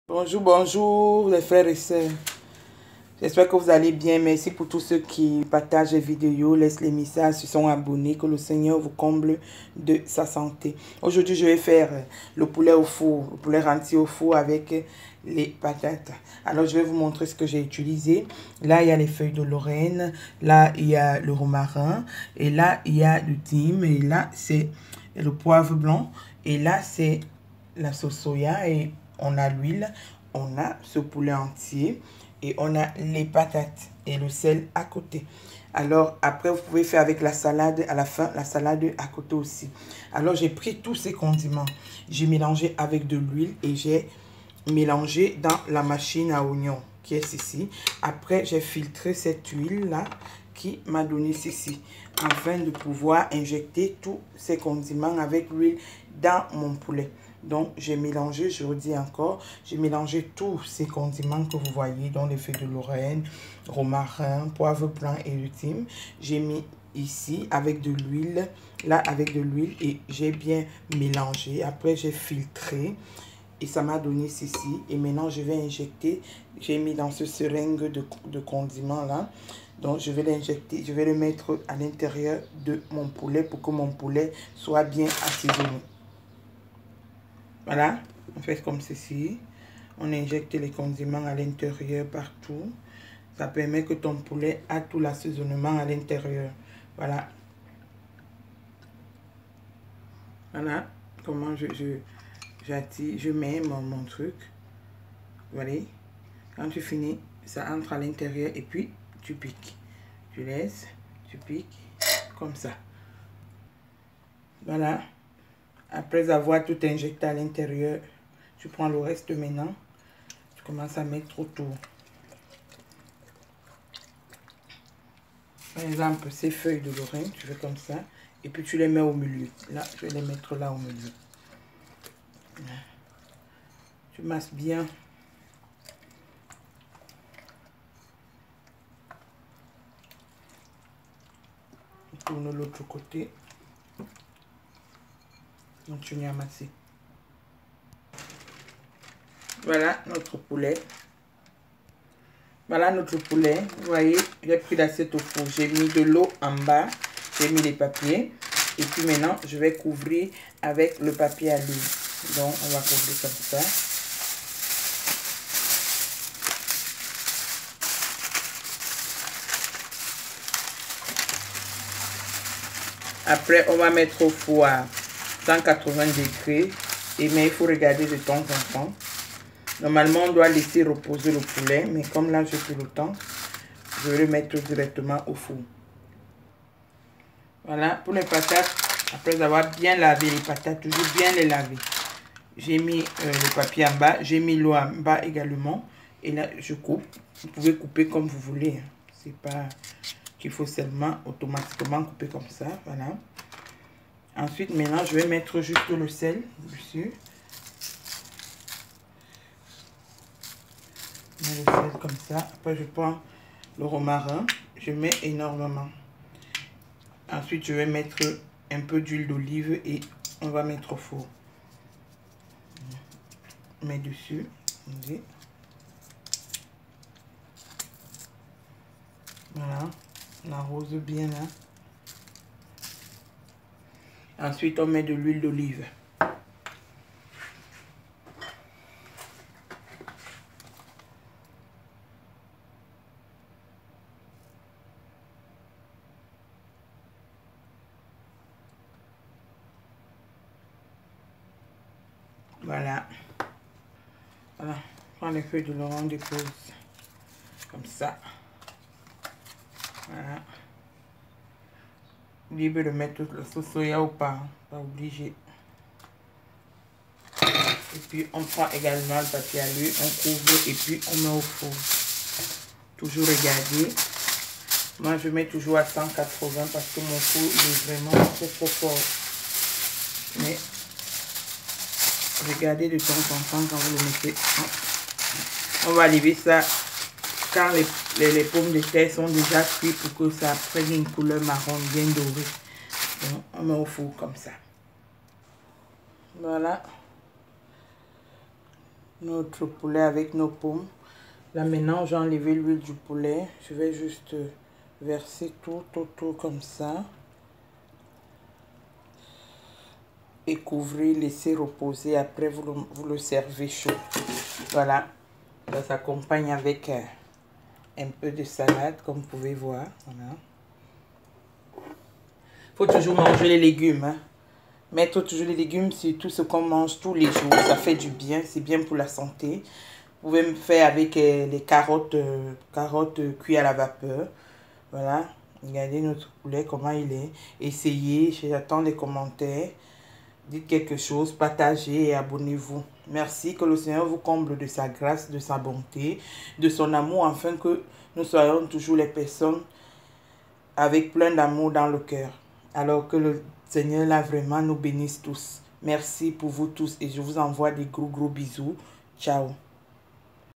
Bonjour, bonjour les frères et sœurs. J'espère que vous allez bien. Merci pour tous ceux qui partagent les vidéos, laissent les messages, se sont abonnés. Que le Seigneur vous comble de sa santé. Aujourd'hui, je vais faire le poulet au four, le poulet rôti au four avec les patates. Alors, je vais vous montrer ce que j'ai utilisé. Là, il y a les feuilles de Lorraine. Là, il y a le romarin. Et là, il y a du thym. Et là, c'est le poivre blanc. Et là, c'est la sauce soya. Et on a l'huile. On a ce poulet entier. Et on a les patates et le sel à côté. Alors, après, vous pouvez faire avec la salade à la fin, la salade à côté aussi. Alors, j'ai pris tous ces condiments. J'ai mélangé avec de l'huile et j'ai mélangé dans la machine à oignons qui est ici. Après, j'ai filtré cette huile-là qui m'a donné ceci afin de pouvoir injecter tous ces condiments avec l'huile dans mon poulet. Donc, j'ai mélangé, je redis encore, j'ai mélangé tous ces condiments que vous voyez, dont les feuilles de Lorraine, romarin, poivre blanc et le thym. J'ai mis ici avec de l'huile, là avec de l'huile et j'ai bien mélangé. Après, j'ai filtré et ça m'a donné ceci. Et maintenant, je vais injecter, j'ai mis dans ce seringue de condiments là. Donc, je vais l'injecter, je vais le mettre à l'intérieur de mon poulet pour que mon poulet soit bien assaisonné. Voilà, on fait comme ceci. On injecte les condiments à l'intérieur partout. Ça permet que ton poulet a tout l'assaisonnement à l'intérieur. Voilà. Voilà comment j'attire, je mets mon truc. Voilà. Quand tu finis, ça entre à l'intérieur et puis tu piques. Tu laisses, tu piques comme ça. Voilà. Après avoir tout injecté à l'intérieur, tu prends le reste maintenant. Tu commences à mettre autour. Par exemple, ces feuilles de Lorraine, tu fais comme ça. Et puis tu les mets au milieu. Là, je vais les mettre là au milieu. Tu masses bien. Tourne l'autre côté. Continue à masser. Voilà notre poulet. Voilà notre poulet. Vous voyez, j'ai pris l'assiette au four. J'ai mis de l'eau en bas. J'ai mis les papiers. Et puis maintenant, je vais couvrir avec le papier à l'huile. Donc, on va couvrir comme ça. Après, on va mettre au four à 180 degrés. Mais il faut regarder de temps en temps. Normalement, on doit laisser reposer le poulet. Mais comme là, j'ai plus le temps, je vais le mettre directement au four. Voilà, pour les patates, après avoir bien lavé les patates, toujours bien les laver. J'ai mis le papier en bas, j'ai mis l'eau en bas également. Et là, je coupe. Vous pouvez couper comme vous voulez. C'est pas qu'il faut seulement automatiquement couper comme ça. Voilà. Ensuite, maintenant, je vais mettre juste le sel dessus. Je mets le sel comme ça. Après, je prends le romarin. Je mets énormément. Ensuite, je vais mettre un peu d'huile d'olive et on va mettre au four. On met dessus. Voilà. On arrose bien là. Ensuite, on met de l'huile d'olive. Voilà. Voilà. Prends les feuilles de l'orange, dépose comme ça. Voilà. Libre de mettre la sauce soya ou pas. Pas obligé. Et puis on prend également le papier à l'huile, on couvre et puis on met au four. Toujours regarder. Moi je mets toujours à 180 parce que mon four il est vraiment très fort. Mais regardez de temps en temps quand vous le mettez. On va lever ça quand les pommes de terre sont déjà cuites pour que ça prenne une couleur marron bien dorée. Donc, on met au four comme ça. Voilà. notre poulet avec nos pommes. Là maintenant, j'ai enlevé l'huile du poulet. Je vais juste verser tout comme ça. Et couvrir, laisser reposer. Après, vous le servez chaud. Voilà. Ça s'accompagne avec un peu de salade, comme vous pouvez voir. Voilà. Faut toujours manger les légumes. Hein. Mettre toujours les légumes sur tout ce qu'on mange tous les jours. Ça fait du bien. C'est bien pour la santé. Vous pouvez me faire avec les carottes, cuites à la vapeur. Voilà. Regardez notre poulet, comment il est. Essayez. J'attends les commentaires. Dites quelque chose, partagez et abonnez-vous. Merci, que le Seigneur vous comble de sa grâce, de sa bonté, de son amour, afin que nous soyons toujours les personnes avec plein d'amour dans le cœur. Alors que le Seigneur, là, vraiment nous bénisse tous. Merci pour vous tous et je vous envoie des gros bisous. Ciao.